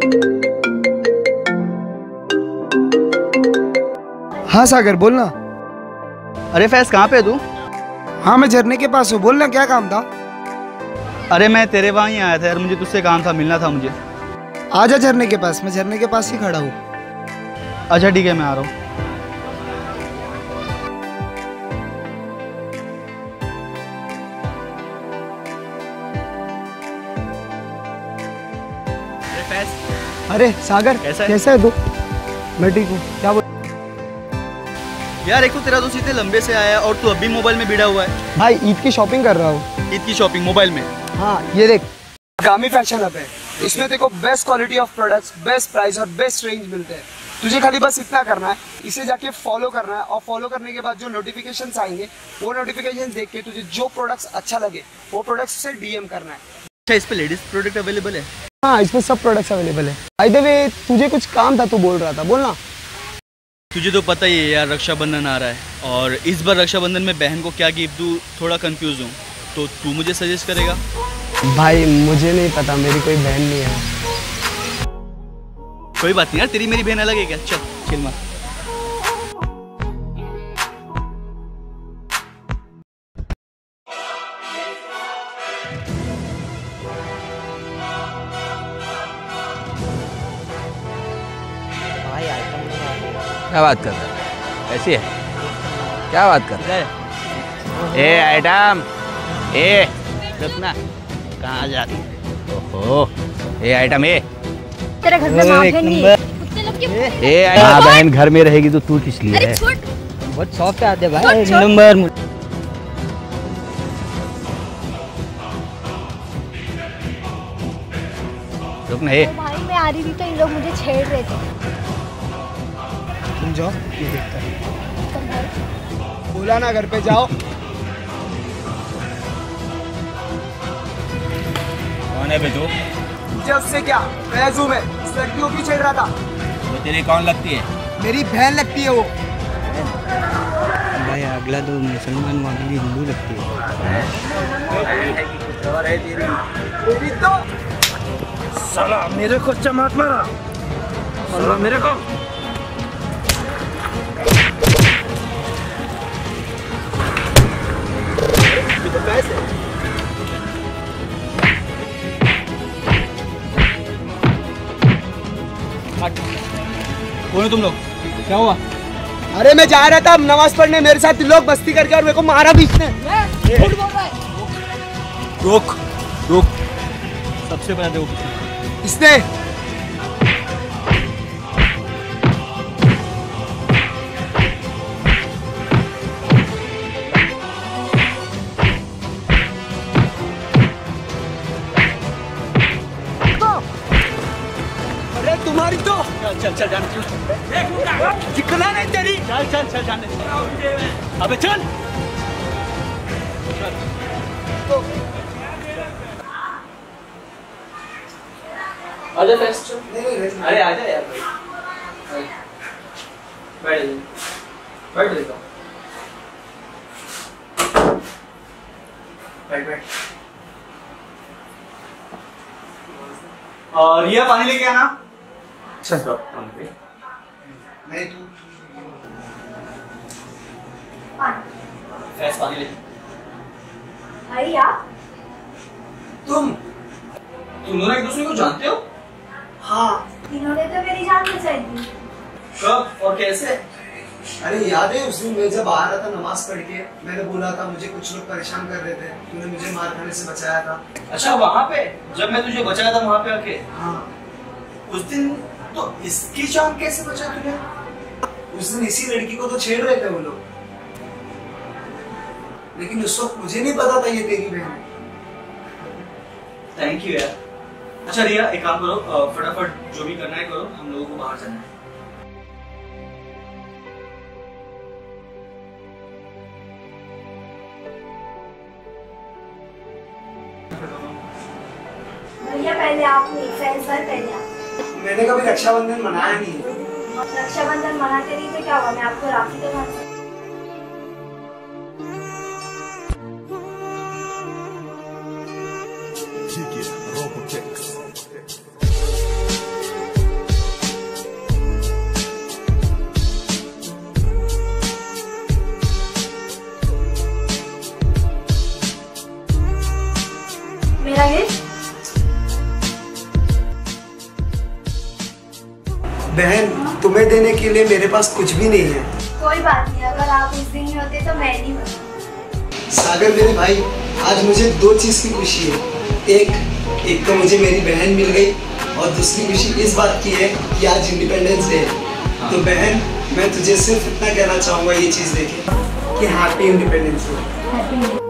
हाँ सागर बोलना। अरे फैज कहाँ पे है तू? हाँ मैं झरने के पास हूँ, बोलना क्या काम था? अरे मैं तेरे वहाँ ही आया था यार, मुझे तुझसे काम था, मिलना था मुझे। आजा झरने के पास, मैं झरने के पास ही खड़ा हूँ। अच्छा ठीक है, मैं आ रहा हूँ। अरे सागर कैसा है तू? मैं ठीक हूँ। क्या बोल यार, एक तो तेरा दोस्त इतने लंबे से आया और तू अभी मोबाइल में भिड़ा हुआ है। भाई ईद की शॉपिंग कर रहा हूँ। ईद की शॉपिंग मोबाइल में? हाँ ये देख, गामी फैशन हब है। इसमें देखो best quality of products, best price और बेस्ट रेंज मिलते हैं। तुझे खाली बस इतना करना है, इसे जाके फॉलो करना है और फॉलो करने के बाद जो नोटिफिकेशंस आएंगे वो नोटिफिकेशन देख के तुझे जो प्रोडक्ट्स अच्छा लगे वो प्रोडक्ट्स से डीएम करना है। अच्छा, इस पे लेडीज प्रोडक्ट अवेलेबल है? हाँ इसमें सब प्रोडक्ट्स अवेलेबल है। बाय द वे तुझे कुछ काम था, तू बोल रहा था, बोलना। तुझे तो पता ही है यार, रक्षाबंधन आ रहा है और इस बार रक्षाबंधन में बहन को क्या गिफ्ट दूँ, थोड़ा कंफ्यूज हूँ, तो तू मुझे सजेस्ट करेगा? भाई मुझे नहीं पता, मेरी कोई बहन नहीं है। कोई बात नहीं यार, तेरी मेरी बहन अलग है क्या? चल चिल मार। क्या बात कर रहा है? ऐसी है? क्या बात कर रहा है? ए आइटम, ए कितना कहाँ जा रही है? ओहो, ए आइटम, ए तेरे घर में माफिया नहीं है। कुत्ते लोग के ए आइटम, बहन घर में रहेगी तो तू किस लिए है? बहुत सॉफ्ट आते भाई, नंबर रुक ना। ए भाई मैं आ रही थी तो इन लोग मुझे छेड़ रहे थे। तुम जाओ, ये देखता है। बोला ना घर पे जाओ। कौन है बे तू? मुझे उससे क्या, मैं जूम है, इस लड़कियों की छेड़ रहा था। वो तेरी कौन लगती है? मेरी बहन लगती है वो। भाई अगला तो मुसलमान वाली हिंदू लगती है। तो साला मेरे को चमाट मारा, साला मेरे को। तो पैसे कौन है तुम लोग? क्या हुआ? अरे मैं जा रहा था नमाज पढ़ने, मेरे साथ लोग मस्ती करके और मेरे को मारा भी इसने। रोक रोक, सबसे पहले देखो इसने। अरे तुम्हारी तो चल चल जाने चल, दिखना नहीं तेरी। चल चल चल जाने, अबे चल। आजा फेस्ट। अरे आजा यार भाई, बैठ बैठ बैठ बैठ बैठ। और रिया पानी लेके आना। चल नहीं तू फेस्ट पानी ले। भाई आप तुम दोनों एक दूसरे को जानते हो? हाँ। इन्होंने तो मेरी जान बचाई थी। कब और कैसे? अरे याद है उस दिन मैं जब आ रहा था नमाज पढ़ के, मैंने बोला था मुझे कुछ लोग परेशान कर रहे थे, तूने मुझे मार खाने से बचाया था। अच्छा वहाँ पे जब मैं तुझे बचाया था वहाँ पे आके? हाँ। उस दिन तो इसकी जान कैसे बचा तुझे? उस दिन इसी लड़की को तो छेड़ रहे थे वो लोग, लेकिन उस वक्त मुझे नहीं पता था ये तेरी बहन है। थैंक यू यार। अच्छा रिया एक काम करो, फटाफट जो भी करना है करो, हम लोगों को बाहर जाना है। भैया पहले आप नहीं, फ्रेंड्स बार पहले आप। मैंने कभी रक्षाबंधन मनाया नहीं है। रक्षाबंधन मनाते नहीं तो क्या हुआ, मैं आपको राखी तो बांध। देने के लिए मेरे पास कुछ भी नहीं है। कोई बात नहीं, अगर आप उस दिन नहीं होते तो मैं नहीं होती। सागर मेरे भाई, आज मुझे दो चीज़ की खुशी है। एक तो मुझे मेरी बहन मिल गई और दूसरी खुशी इस बात की है कि आज इंडिपेंडेंस डे है। तो बहन, मैं तुझे सिर्फ इतना कहना चाहूँगा ये चीज़ देखे कि हैप्पी इंडिपेंडेंस डे।